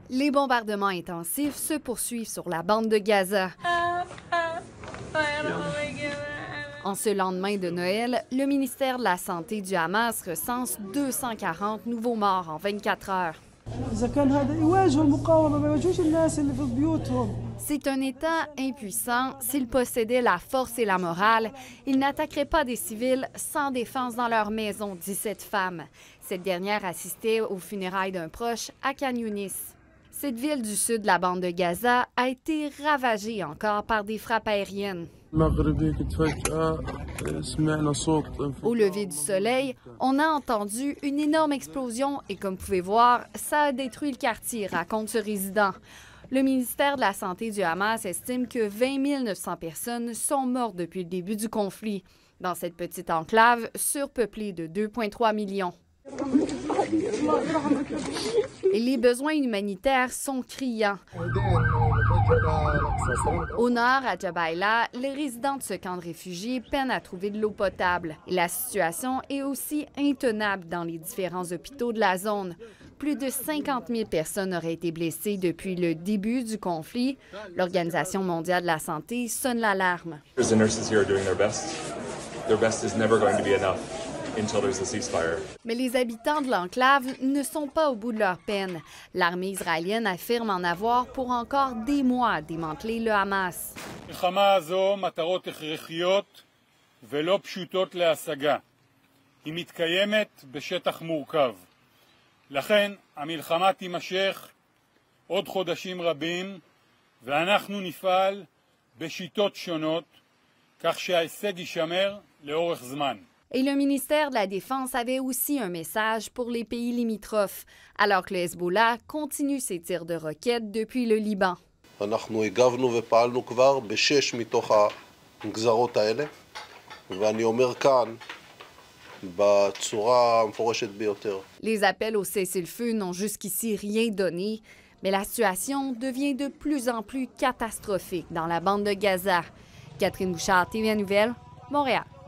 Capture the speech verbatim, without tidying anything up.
Les bombardements intensifs se poursuivent sur la bande de Gaza. En ce lendemain de Noël, le ministère de la Santé du Hamas recense deux cent quarante nouveaux morts en vingt-quatre heures. C'est un État impuissant. S'il possédait la force et la morale, il n'attaquerait pas des civils sans défense dans leur maison, dit cette femme. Cette dernière assistait aux funérailles d'un proche à Khan Younis. Cette ville du sud de la bande de Gaza a été ravagée encore par des frappes aériennes. Au lever du soleil, on a entendu une énorme explosion et comme vous pouvez voir, ça a détruit le quartier, raconte ce résident. Le ministère de la Santé du Hamas estime que vingt mille neuf cents personnes sont mortes depuis le début du conflit, dans cette petite enclave surpeuplée de deux virgule trois millions. Et les besoins humanitaires sont criants. Au nord, à Jabaila, les résidents de ce camp de réfugiés peinent à trouver de l'eau potable. Et la situation est aussi intenable dans les différents hôpitaux de la zone. Plus de cinquante mille personnes auraient été blessées depuis le début du conflit. L'Organisation mondiale de la santé sonne l'alarme. Mais les habitants de l'enclave ne sont pas au bout de leur peine. L'armée israélienne affirme en avoir pour encore des mois à démanteler le Hamas. לכן המלחמה תימשך עוד חודשים רבים ואנחנו נפעל בשיטות שונות כך שההישג יישמר לאורך זמן. Et le ministère de la Défense avait aussi un message pour les pays limitrophes, alors que le Hezbollah continue ses tirs de roquettes depuis le Liban. אנחנו הגבנו ופעלנו כבר בשש מתוך הגזרות האלה, ואני אומר כאן Les appels au cessez-le-feu n'ont jusqu'ici rien donné, mais la situation devient de plus en plus catastrophique dans la bande de Gaza. Catherine Bouchard, T V Nouvelles, Montréal.